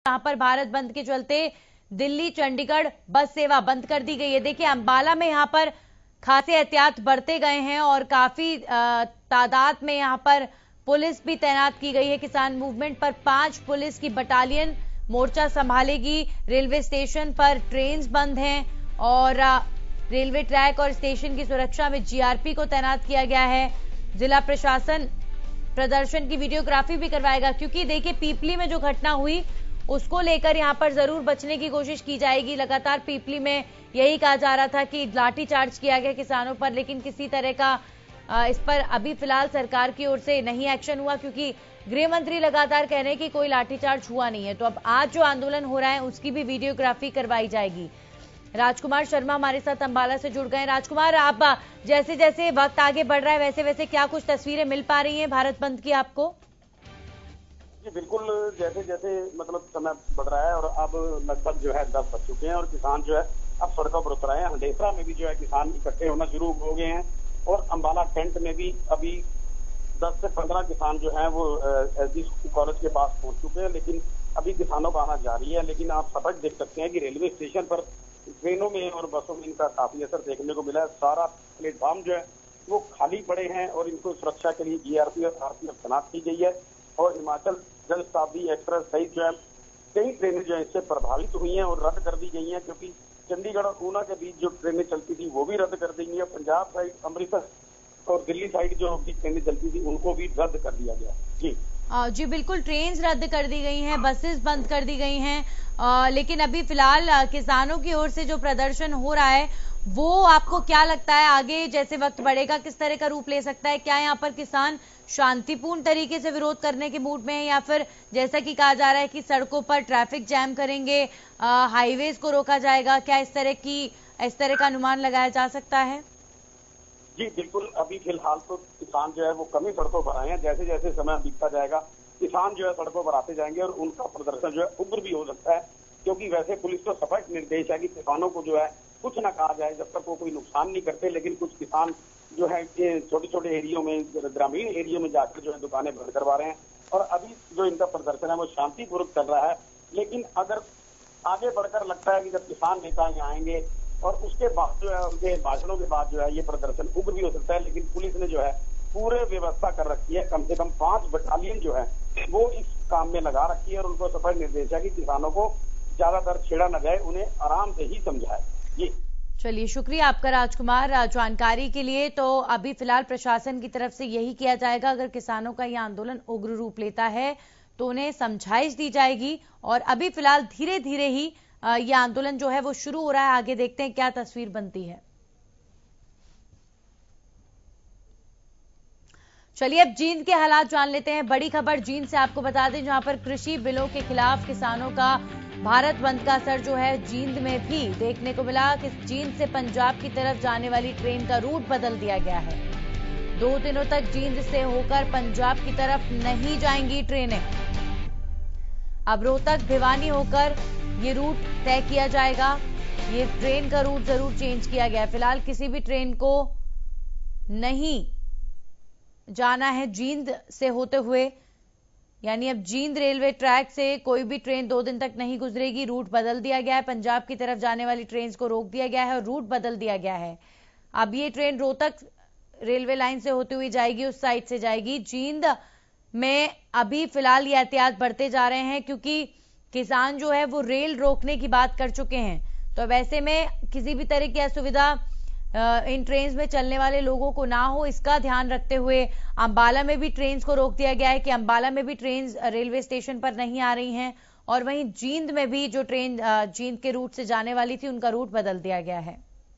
जहां पर भारत बंद के चलते दिल्ली चंडीगढ़ बस सेवा बंद कर दी गई है। देखिए अंबाला में यहां पर खासे एहतियात बरते गए हैं और काफी तादाद में यहां पर पुलिस भी तैनात की गई है। किसान मूवमेंट पर 5 पुलिस की बटालियन मोर्चा संभालेगी। रेलवे स्टेशन पर ट्रेन बंद हैं और रेलवे ट्रैक और स्टेशन की सुरक्षा में जीआरपी को तैनात किया गया है। जिला प्रशासन प्रदर्शन की वीडियोग्राफी भी करवाएगा, क्योंकि देखिए पीपली में जो घटना हुई उसको लेकर यहां पर जरूर बचने की कोशिश की जाएगी। लगातार पीपली में यही कहा जा रहा था कि लाठीचार्ज किया गया किसानों पर, लेकिन किसी तरह का इस पर अभी फिलहाल सरकार की ओर से नहीं एक्शन हुआ, क्योंकि गृह मंत्री लगातार कह रहे हैं कि कोई लाठीचार्ज हुआ नहीं है। तो अब आज जो आंदोलन हो रहा है उसकी भी वीडियोग्राफी करवाई जाएगी। राजकुमार शर्मा हमारे साथ अंबाला से जुड़ गए। राजकुमार, आप जैसे जैसे वक्त आगे बढ़ रहा है वैसे वैसे क्या कुछ तस्वीरें मिल पा रही हैं भारत बंद की आपको? जी बिल्कुल, जैसे जैसे मतलब समय बढ़ रहा है और अब लगभग जो है 10 बज चुके हैं और किसान जो है अब सड़कों पर उतर आए हैं। हंडेसरा में भी जो है किसान इकट्ठे होना शुरू हो गए हैं और अंबाला कैंट में भी अभी 10 से 15 किसान जो है वो एसडी कॉलेज के पास पहुंच चुके हैं, लेकिन अभी किसानों का आना जारी है। लेकिन आप सड़क देख सकते हैं कि रेलवे स्टेशन पर ट्रेनों में और बसों में इनका काफी असर देखने को मिला है। सारा प्लेटफॉर्म जो है वो खाली पड़े हैं और इनको सुरक्षा के लिए जीआरपी और आरपीएफ तैनात की गई है। और हिमाचल जन शताब्दी एक्सप्रेस सहित जो है कई ट्रेनें जो है इससे प्रभावित हुई हैं और रद्द कर दी गई हैं, क्योंकि चंडीगढ़ और ऊना के बीच जो ट्रेनें चलती थी वो भी रद्द कर दी गई है। पंजाब साइड, अमृतसर और दिल्ली साइड जो भी ट्रेनें चलती थी उनको भी रद्द कर दिया गया। जी जी बिल्कुल, ट्रेन रद्द कर दी गई हैं, बसेस बंद कर दी गई हैं, लेकिन अभी फिलहाल किसानों की ओर से जो प्रदर्शन हो रहा है वो आपको क्या लगता है आगे जैसे वक्त बढ़ेगा किस तरह का रूप ले सकता है? क्या यहाँ पर किसान शांतिपूर्ण तरीके से विरोध करने के मूड में है, या फिर जैसा कि कहा जा रहा है कि सड़कों पर ट्रैफिक जैम करेंगे, हाईवेज को रोका जाएगा? क्या इस तरह का अनुमान लगाया जा सकता है? जी बिल्कुल, अभी फिलहाल तो किसान जो है वो कम ही सड़कों पर आए हैं। जैसे जैसे समय बीतता जाएगा किसान जो है सड़कों पर आते जाएंगे और उनका प्रदर्शन जो है उग्र भी हो सकता है, क्योंकि वैसे पुलिस को स्पष्ट निर्देश है कि किसानों को जो है कुछ ना कहा जाए जब तक वो कोई नुकसान नहीं करते। लेकिन कुछ किसान जो है छोटे छोटे एरियो में, ग्रामीण एरियो में जाकर जो है दुकानें बंद करवा रहे हैं और अभी जो इनका प्रदर्शन है वो शांतिपूर्वक चल रहा है। लेकिन अगर आगे बढ़कर लगता है कि जब किसान नेता यहाँ आएंगे और उसके बाद जो है उनके भाषणों के बाद जो है ये प्रदर्शन उग्र भी हो सकता है। लेकिन पुलिस ने जो है पूरे व्यवस्था कर रखी है, कम से कम 5 बटालियन जो है वो इस काम में लगा रखी है और उनको स्पष्ट निर्देश है कि किसानों को ज्यादातर छेड़ा न जाए, उन्हें आराम से ही समझाए। जी चलिए, शुक्रिया आपका राजकुमार जानकारी के लिए। तो अभी फिलहाल प्रशासन की तरफ से यही किया जाएगा, अगर किसानों का यह आंदोलन उग्र रूप लेता है तो उन्हें समझाइश दी जाएगी। और अभी फिलहाल धीरे धीरे ही यह आंदोलन जो है वो शुरू हो रहा है। आगे देखते हैं क्या तस्वीर बनती है। चलिए अब जींद के हालात जान लेते हैं। बड़ी खबर जींद से आपको बता दें, जहां पर कृषि बिलों के खिलाफ किसानों का भारत बंद का असर जो है जींद में भी देखने को मिला कि जींद से पंजाब की तरफ जाने वाली ट्रेन का रूट बदल दिया गया है। 2 दिनों तक जींद से होकर पंजाब की तरफ नहीं जाएंगी ट्रेनें। अब रोहतक भिवानी होकर ये रूट तय किया जाएगा। ये ट्रेन का रूट जरूर चेंज किया गया है। फिलहाल किसी भी ट्रेन को नहीं जाना है जींद से होते हुए, यानी अब जींद रेलवे ट्रैक से कोई भी ट्रेन 2 दिन तक नहीं गुजरेगी। रूट बदल दिया गया है। पंजाब की तरफ जाने वाली ट्रेन को रोक दिया गया है और रूट बदल दिया गया है। अब ये ट्रेन रोहतक रेलवे लाइन से होती हुई जाएगी, उस साइड से जाएगी। जींद में अभी फिलहाल ये एहतियात बढ़ते जा रहे हैं, क्योंकि किसान जो है वो रेल रोकने की बात कर चुके हैं। तो वैसे में किसी भी तरह की असुविधा इन ट्रेन में चलने वाले लोगों को ना हो, इसका ध्यान रखते हुए अंबाला में भी ट्रेन को रोक दिया गया है कि अंबाला में भी ट्रेन रेलवे स्टेशन पर नहीं आ रही हैं। और वहीं जींद में भी जो ट्रेन जींद के रूट से जाने वाली थी उनका रूट बदल दिया गया है।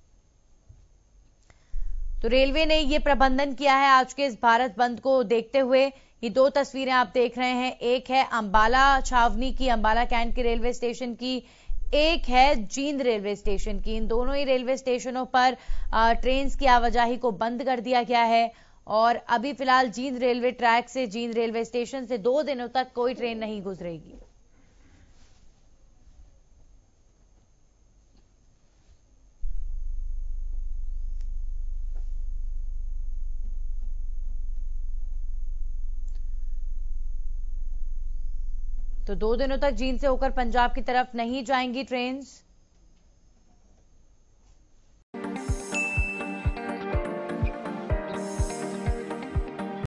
तो रेलवे ने ये प्रबंधन किया है आज के इस भारत बंद को देखते हुए। ये 2 तस्वीरें आप देख रहे हैं, एक है अंबाला छावनी की, अंबाला कैंट के रेलवे स्टेशन की, एक है जींद रेलवे स्टेशन की। इन दोनों ही रेलवे स्टेशनों पर ट्रेन की आवाजाही को बंद कर दिया गया है। और अभी फिलहाल जींद रेलवे ट्रैक से, जींद रेलवे स्टेशन से 2 दिनों तक कोई ट्रेन नहीं गुजरेगी। तो 2 दिनों तक जींद से होकर पंजाब की तरफ नहीं जाएंगी ट्रेन्स।